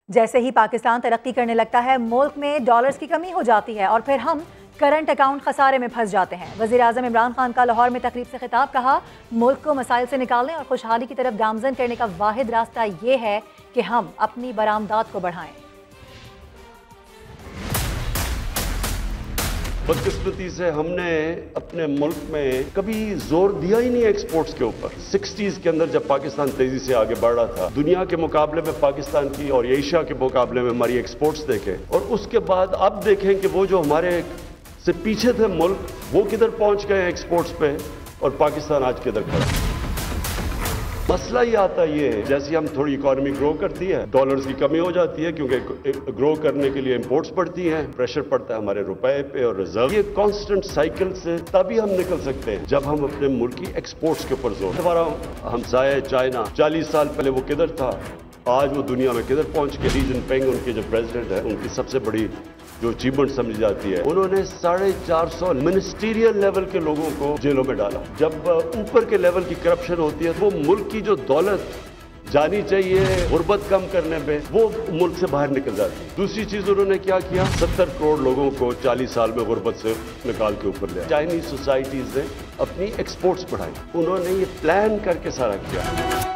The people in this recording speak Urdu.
جیسے ہی پاکستان ترقی کرنے لگتا ہے ملک میں ڈالرز کی کمی ہو جاتی ہے اور پھر ہم کرنٹ اکاؤنٹ خسارے میں پھنس جاتے ہیں۔ وزیر اعظم عمران خان کا لاہور میں تقریب سے خطاب، کہا ملک کو مسائل سے نکالنے اور خوشحالی کی طرف گامزن کرنے کا واحد راستہ یہ ہے کہ ہم اپنی برآمدات کو بڑھائیں۔ بدقسمتی سے ہم نے اپنے ملک میں کبھی زور دیا ہی نہیں ایکسپورٹس کے اوپر۔ 60s کے اندر جب پاکستان تیزی سے آگے بڑھ رہا تھا، دنیا کے مقابلے میں پاکستان کی اور ایشیا کے مقابلے میں ہماری ایکسپورٹس دیکھیں، اور اس کے بعد اب دیکھیں کہ وہ جو ہمارے سے پیچھے تھے ملک، وہ کدھر پہنچ گئے ایکسپورٹس پہ، اور پاکستان آج کدھر کھڑا ہے۔ مسئلہ یہ آتا یہ ہے، جیسے ہم تھوڑی اکانومی گرو کرتی ہے، ڈالرز کی کمی ہو جاتی ہے، کیونکہ گرو کرنے کے لیے امپورٹس بڑھتی ہیں، پریشر پڑتا ہے ہمارے روپے پہ اور ریزرو۔ یہ کانسٹنٹ سائیکل سے تبھی ہم نکل سکتے ہیں جب ہم اپنے ملک کی ایکسپورٹس کے اوپر زور۔ ہمارا ہمسایہ چائنا 40 سال پہلے وہ کدھر تھا، آج وہ دنیا میں کدھر پہنچ کے۔ لی جن پینگ ان کے جو پریزیڈنٹ ہیں، ان کی سب سے بڑی جو اچیومنٹ سمجھی جاتی ہے، انہوں نے 450 منسٹریل لیول کے لوگوں کو جیلوں میں ڈالا۔ جب اوپر کے لیول کی کرپشن ہوتی ہے، وہ ملک کی جو دولت جانی چاہیے غربت کم کرنے پہ، وہ ملک سے باہر نکل جاتی ہے۔ دوسری چیز انہوں نے کیا کیا، 70 کروڑ لوگوں کو 40 سال میں غربت سے نکال کے اوپر لیا۔ چائنیز سوسائٹیز نے اپنی ایکسپورٹس بڑھائی، انہوں نے یہ پلان کر کے سارا کیا۔